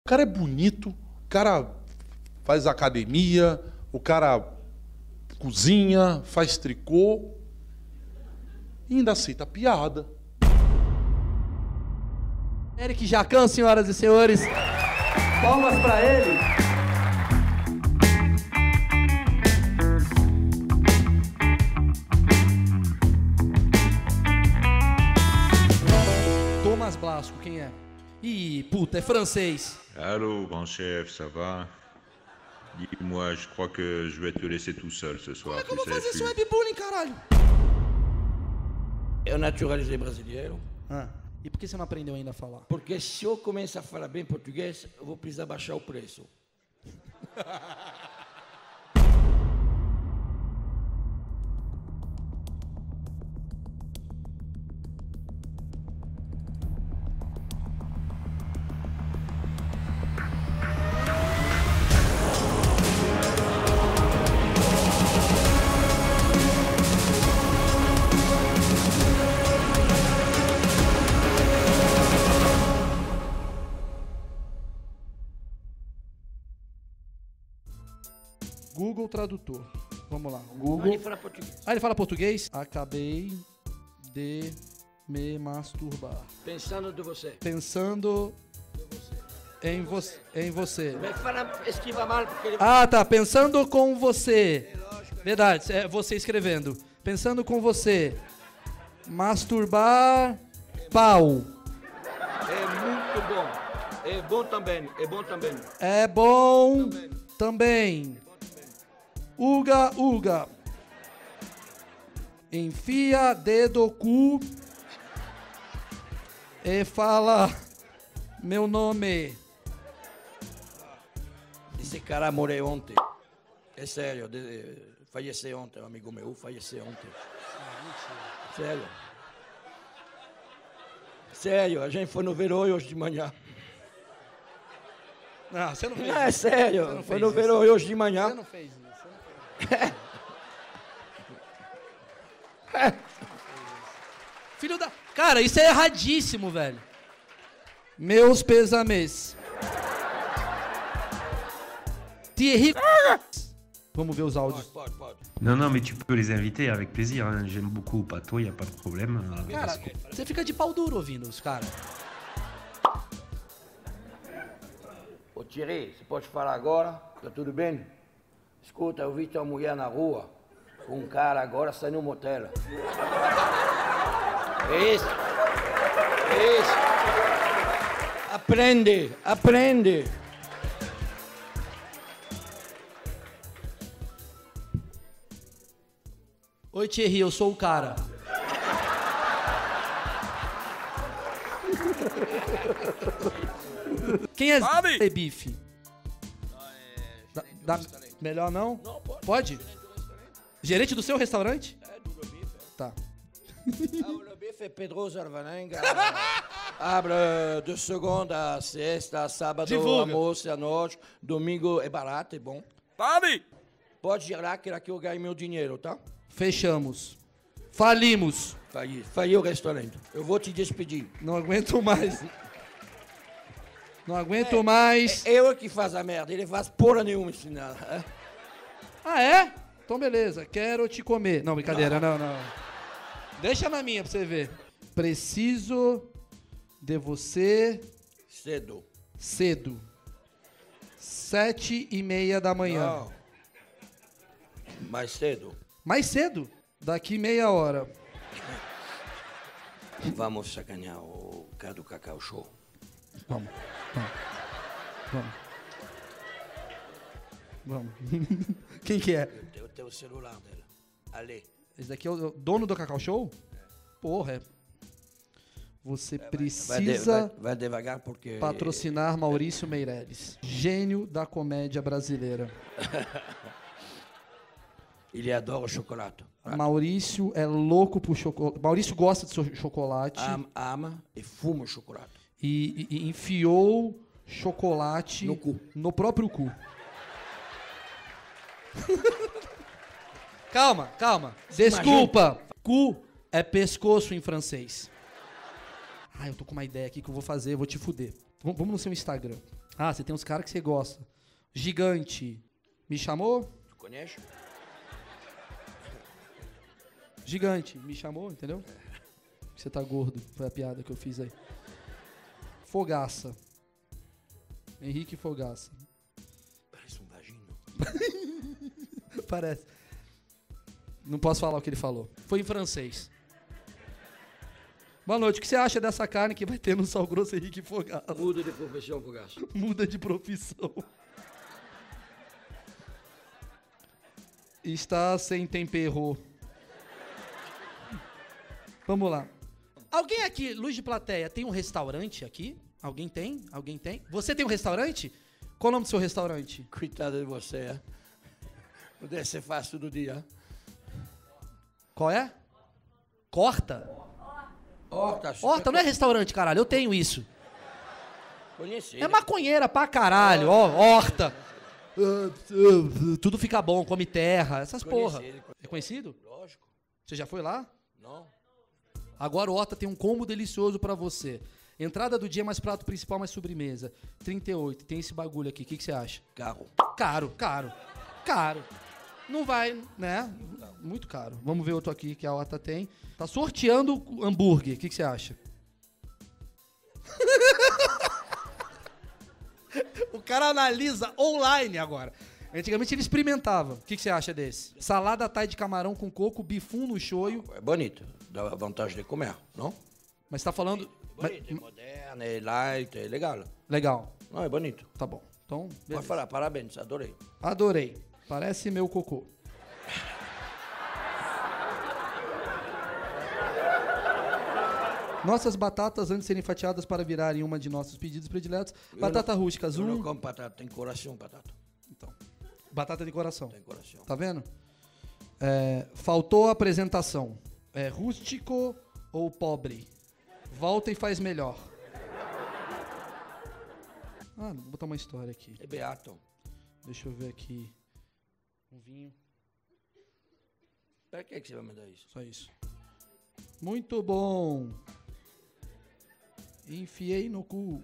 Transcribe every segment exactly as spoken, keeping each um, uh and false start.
O cara é bonito, o cara faz academia, o cara cozinha, faz tricô e ainda aceita piada. Eric Jacan, senhoras e senhores. Palmas pra ele. Thomas Blasco, quem é? Ih, puta, é francês. Allô, grand chef, ça va? Dis-moi, je crois que je vais te laisser tout seul ce soir. Como é que eu vou tu sais, fazer je esse suis- webbullying, caralho? Eu naturalizei brasileiro, Ah, e por que você não aprendeu ainda a falar? porque se eu começar a falar bem português, eu vou precisar baixar o preço. Google Tradutor. Vamos lá. Mas Google. ele fala português. Ah, ele fala português? Acabei de me masturbar. Pensando de você. Pensando em, vo em você. Vai falar, esquiva mal, porque ele... Ah, tá. Pensando com você. Verdade, é você escrevendo. Pensando com você. Masturbar pau. É muito bom. É bom também, é bom também. É bom também. Uga, uga. Enfia dedo cu e fala meu nome. Esse cara morreu ontem. É sério, de, faleceu ontem, um amigo meu, faleceu ontem. Sério. Sério, a gente foi no Veroi hoje de manhã. Não, você não fez Não, é isso. sério, Você não foi fez no isso. Veroi hoje de Você manhã. não fez isso. Você não fez isso. Filho da... Cara, isso é erradíssimo, velho. Meus pesames. Thierry... Vamos ver os áudios. Pode, pode. Non, non, mais tu peux les inviter avec plaisir. Hein. J'aime beaucoup Pato, il n'y a pas de problème. Euh, Cara, você fica de pau duro ouvindo os caras. Ô Thierry, você pode falar agora? Tá tudo bem? Escuta, eu vi tua mulher na rua com um cara agora saindo no motel. É isso. É isso. Aprende, aprende. Oi, Thierry, eu sou o cara. Quem é Zé Bife? Da- da- melhor não? Não, pode. Pode? Gerente do seu restaurante? É, do bife. Tá. Ah, o bife é Pedro Zarvanenga. Abre de segunda a sexta, sábado, Divulga. almoço à noite. Domingo é barato, é bom. Pabe! Pode gerar que aqui eu ganho meu dinheiro, tá? Fechamos. Falimos. Falhei, falhei o restaurante. Eu vou te despedir. Não aguento mais. Não aguento mais. É eu que faz a merda, ele faz porra nenhuma esse nada. É? Ah, é? Então beleza. Quero te comer. Não, brincadeira, não, não. Deixa na minha pra você ver. Preciso de você Cedo. cedo. Sete e meia da manhã. Não. Mais cedo. Mais cedo? Daqui meia hora. Vamos sacanear o cara do Cacau Show. Vamos. Vamos. Vamos. Vamos. Quem que é? Eu tenho o celular dela. Ali. Esse daqui é o dono do Cacau Show? Porra, é. Você Vai, de- precisa vai- vai devagar porque... patrocinar Maurício Meirelles. Gênio da comédia brasileira. Ele adora chocolate. Maurício é louco por chocolate. Maurício gosta de so- chocolate Ama, ama e fuma chocolate. e, e- e enfiou chocolate No cu. no próprio cu. Calma, calma. Desculpa. Cu é pescoço em francês. Ah, eu tô com uma ideia aqui que eu vou fazer, eu vou te fuder. V- vamos no seu Instagram. Ah, você tem uns caras que você gosta. Gigante. Me chamou? Tu conhece? Gigante. Me chamou, entendeu? Você tá gordo. Foi a piada que eu fiz aí. Fogaça. Henrique Fogaça. Parece um vagino. Parece. Não posso falar o que ele falou. Foi em francês. Boa noite. O que você acha dessa carne que vai ter no Sal Grosso Henrique Fogaça? Muda de profissão, Fogaça. Muda de profissão. Está sem tempero. Vamos lá. Alguém aqui, luz de plateia, tem um restaurante aqui? Alguém tem? Alguém tem? Você tem um restaurante? Qual o nome do seu restaurante? Coitada de você, é? Não deve ser fácil todo dia. Qual é? Corta? Horta. Horta não é restaurante, caralho. Eu tenho isso. Conheci. É maconheira pra caralho. Ó, horta. Tudo fica bom, come terra, essas porra. É conhecido? Lógico. Você já foi lá? Não. Agora o Horta tem um combo delicioso pra você. Entrada do dia, mais prato principal, mais sobremesa. trinta e oito. Tem esse bagulho aqui. O que, que você acha? Carro. Caro, caro, caro. Não vai, né? Muito caro. Vamos ver outro aqui que a Horta tem. Tá sorteando hambúrguer. O que, que você acha? O cara analisa online agora. Antigamente ele experimentava. O que, que você acha desse? Salada Thai de camarão com coco, bifum no shoyu. É bonito. Dá vontade de comer, não? Mas tá falando... Bonito, é mas- moderno, é light, é legal. Legal. Não, é bonito. Tá bom. Então, Pode beleza. falar, parabéns, adorei. Adorei. Parece meu cocô. Nossas batatas, antes de serem fatiadas para virarem uma de nossos pedidos prediletos. Batata rústica, Eu não azul. como batata, tem coração batata. Então, batata de coração. Tem coração. Tá vendo? É, faltou a apresentação. É rústico ou pobre? Volta e faz melhor. Ah, vou botar uma história aqui. É beato. Deixa eu ver aqui. Um vinho. Pra que, que você vai me dar isso? Só isso. Muito bom. Enfiei no cu.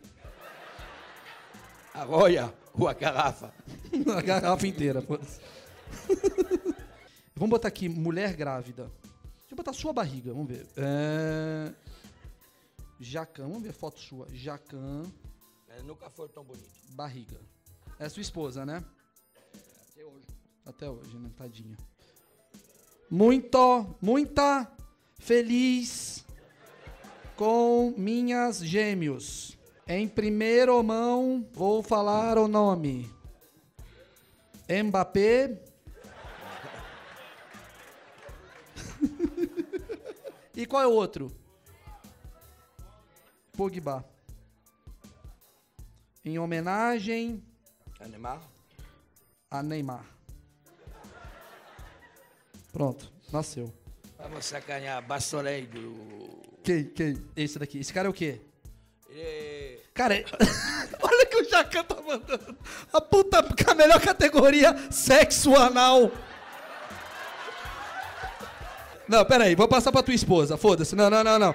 A roia ou a garrafa? A garrafa inteira. foda-se. Vamos botar aqui, mulher grávida. Deixa eu botar sua barriga, vamos ver. É... Jacan, vamos ver foto sua. Jacan, É, nunca foi tão bonito. barriga. É sua esposa, né? Até hoje. Até hoje, né? Tadinha. Muito, muita feliz com minhas gêmeos. Em primeira mão, vou falar o nome. Mbappé. E qual é o outro? Pogba. Em homenagem Animar? a Neymar. Pronto, nasceu. Vamos sacanear Bassolei do... Quem? Quem? Esse daqui. Esse cara é o quê? Ele é... Cara, é- olha que o Jacan tá mandando. A puta, a melhor categoria, sexo anal. Não, pera aí, vou passar pra tua esposa. Foda-se. Não, não, não, não.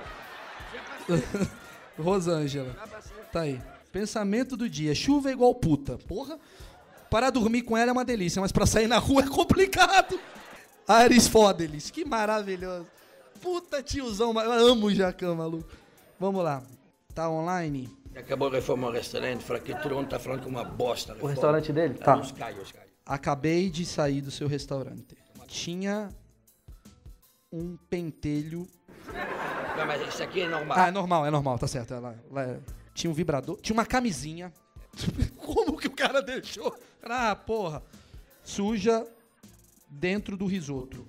Rosângela. Tá aí. Pensamento do dia. Chuva é igual puta. Porra. Para dormir com ela é uma delícia, mas pra sair na rua é complicado. Ares Fodelis. Que maravilhoso. Puta tiozão. ma- Eu amo o Jacan, maluco. Vamos lá. Tá online? Acabou a reforma do restaurante, falou que todo mundo tá falando que é uma bosta. a reforma. restaurante dele? Ah, Tá. Os caios, os caios. Acabei de sair do seu restaurante. Tinha um pentelho. Não, mas isso aqui é normal. Ah, é normal, é normal, tá certo. Ela, ela- tinha um vibrador, tinha uma camisinha. Como que o cara deixou? Ah, porra. Suja dentro do risoto.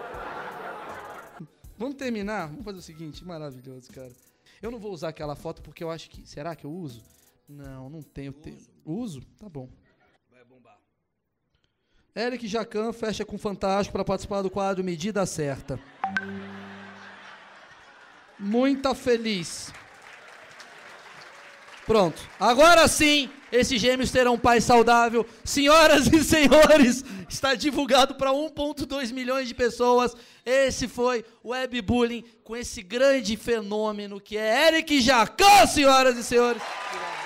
Vamos terminar? Vamos fazer o seguinte, maravilhoso, cara. Eu não vou usar aquela foto porque eu acho que... Será que eu uso? Não, não tenho. Te... Uso? Tá bom. Vai bombar. Eric Jacan fecha com Fantástico para participar do quadro Medida Certa. Muita feliz. Pronto. Agora sim, esses gêmeos terão um pai saudável. Senhoras e senhores, está divulgado para um vírgula dois milhões de pessoas. Esse foi o Webbullying com esse grande fenômeno que é Eric Jacan, senhoras e senhores.